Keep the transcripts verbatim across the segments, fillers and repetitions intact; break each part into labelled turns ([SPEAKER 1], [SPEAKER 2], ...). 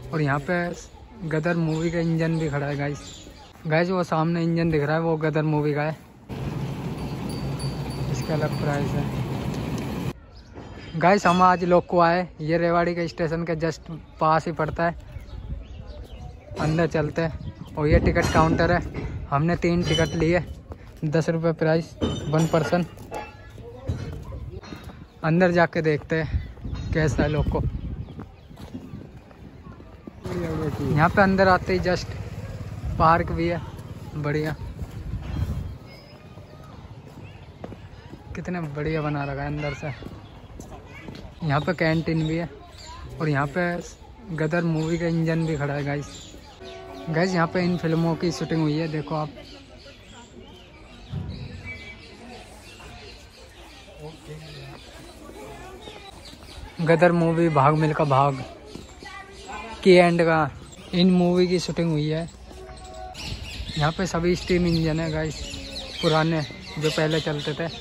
[SPEAKER 1] और यहाँ पे गदर मूवी का इंजन भी खड़ा है गाइस। गाइस वो सामने इंजन दिख रहा है वो गदर मूवी का है, इसका अलग प्राइस है। गाइस हम आज लोग को आए, ये रेवाड़ी के स्टेशन के जस्ट पास ही पड़ता है, अंदर चलते हैं। और ये टिकट काउंटर है, हमने तीन टिकट लिए, दस रुपये प्राइस वन पर्सन। अंदर जाके देखते हैं कैसा है लोग को। यहाँ पे अंदर आते ही जस्ट पार्क भी है बढ़िया, कितने बढ़िया बना रखा है अंदर से। यहाँ पे कैंटीन भी है और यहाँ पे गदर मूवी का इंजन भी खड़ा है गाइस। गाइस यहाँ पे इन फिल्मों की शूटिंग हुई है, देखो आप। गदर मूवी भाग मिल्खा भाग की एंड का इन मूवी की शूटिंग हुई है। यहाँ पे सभी स्टीम इंजन है गाइस, पुराने जो पहले चलते थे।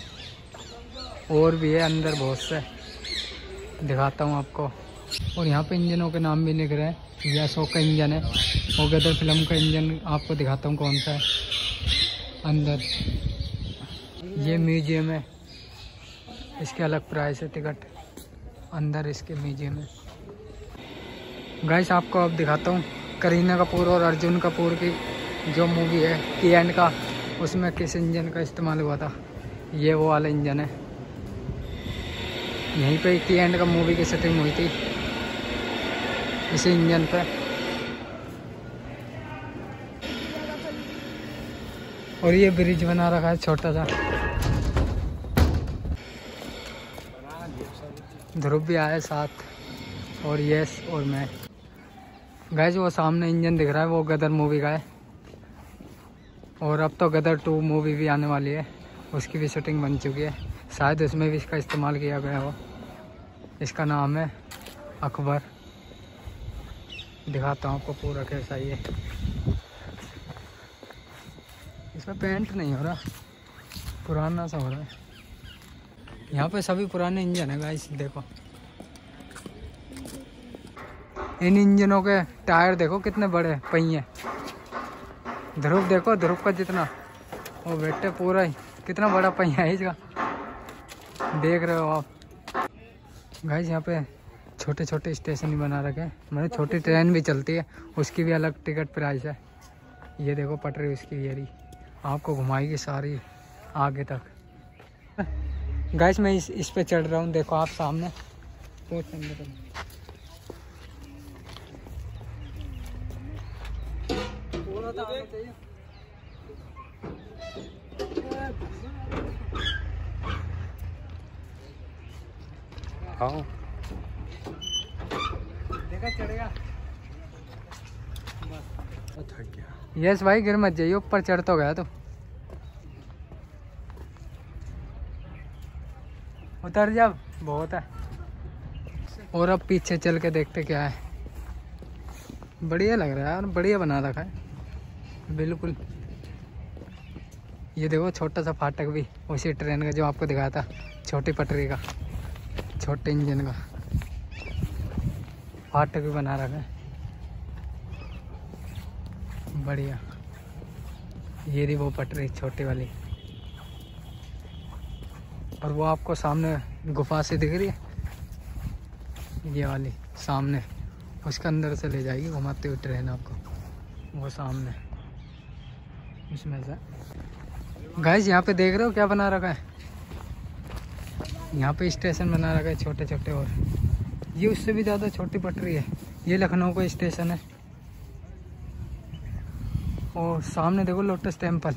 [SPEAKER 1] और भी है अंदर बहुत से, दिखाता हूँ आपको। और यहाँ पे इंजनों के नाम भी लिख रहे हैं, ये अशोक का इंजन है और गदर फिल्म का इंजन आपको दिखाता हूँ कौन सा है अंदर। ये म्यूजियम है, इसके अलग प्राइस है टिकट अंदर इसके म्यूजियम में। गाइस आपको अब दिखाता हूँ करीना कपूर और अर्जुन कपूर की जो मूवी है की एंड का, उसमें किस इंजन का इस्तेमाल हुआ था। ये वो वाला इंजन है, यहीं पे की एंड का मूवी की सेटिंग हुई थी इसी इंजन पे। और ये ब्रिज बना रखा है छोटा सा। ध्रुव भी आया साथ और यस और मैं। गाइस वो सामने इंजन दिख रहा है वो गदर मूवी का है। और अब तो गदर टू मूवी भी आने वाली है, उसकी भी शूटिंग बन चुकी है, शायद उसमें भी इसका इस्तेमाल किया गया हो। इसका नाम है अकबर। दिखाता हूँ आपको पूरा कैसा ये। इसमें पेंट नहीं हो रहा, पुराना सा हो रहा है। यहाँ पे सभी पुराने इंजन है गाइस, देखो इन इंजनों के टायर देखो कितने बड़े पहिए। ध्रुव देखो, ध्रुव का जितना वो बेटे पूरा ही कितना बड़ा पहिया है इसका, देख रहे हो आप गाइस। यहाँ पे छोटे छोटे स्टेशन ही बना रखे हैं, मतलब छोटी ट्रेन भी चलती है, उसकी भी अलग टिकट प्राइस है। ये देखो पटरी उसकी, ये रही, आपको घुमाएगी सारी आगे तक। गाइस मैं इस इस पे चढ़ रहा हूँ, देखो आप सामने। हाँ देखा चढ़ेगा बस, थक गया। यस भाई गिर मत जाइए, ऊपर चढ़ तो गया तो उतर जा, बहुत है। और अब पीछे चल के देखते क्या है। बढ़िया लग रहा है यार, बढ़िया बना रखा है बिल्कुल। ये देखो छोटा सा फाटक भी उसी ट्रेन का जो आपको दिखाया था, छोटी पटरी का, छोटे इंजन का फाटक भी बना रखा है बढ़िया। ये रही वो पटरी छोटी वाली, और वो आपको सामने गुफा से दिख रही है, ये वाली सामने, उसके अंदर से ले जाएगी घुमाते हुए ट्रेन आपको, वो सामने इसमें से। गाइस यहाँ पे देख रहे हो क्या बना रखा है, यहाँ पे स्टेशन बना रखा है छोटे छोटे, और ये उससे भी ज़्यादा छोटी पटरी है। ये लखनऊ का स्टेशन है। और सामने देखो लोटस टेम्पल,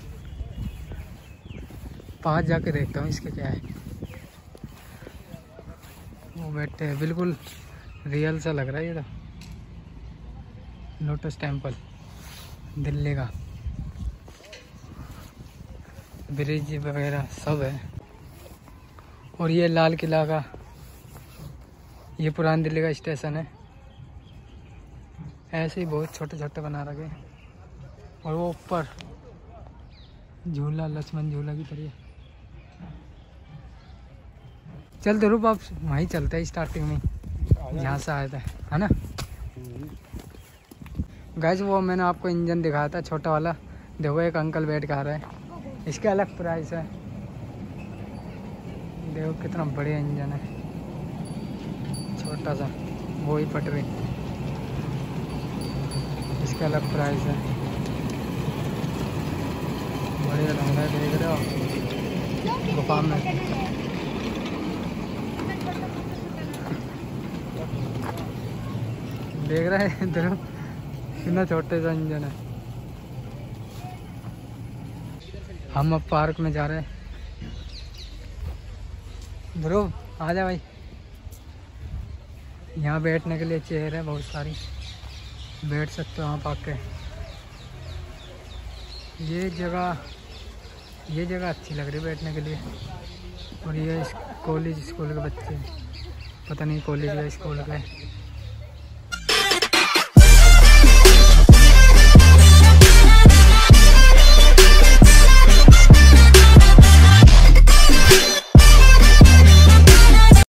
[SPEAKER 1] पास जाके देखता हूँ इसके क्या है। वो बैठे हैं, बिल्कुल रियल सा लग रहा है ये तो। लोटस टेम्पल दिल्ली का, ब्रिज वगैरह सब है। और ये लाल किला का, ये पुरानी दिल्ली का स्टेशन है। ऐसे ही बहुत छोटे छोटे बना रखे। और वो ऊपर झूला, लक्ष्मण झूला की तरह। चल ध्रुव आप वहीं चलते हैं स्टार्टिंग में, यहाँ से आए थे है ना। गाइस वो मैंने आपको इंजन दिखाया था छोटा वाला, देखो एक अंकल बैठ के आ रहा है, इसके अलग प्राइस है। देखो कितना बढ़िया इंजन है, छोटा सा वो ही पटरी, इसका अलग प्राइस है। बढ़िया लग रहा है, देख रहे हो गुफा में। देख रहे हैं इधर कितना छोटे सा इंजन है। हम अब पार्क में जा रहे हैं। ध्रुव आ जा भाई, यहाँ बैठने के लिए चेयर है बहुत सारी, बैठ सकते हो आप आके। ये जगह ये जगह अच्छी लग रही है बैठने के लिए। और ये कॉलेज स्कूल के बच्चे, पता नहीं कॉलेज या स्कूल के।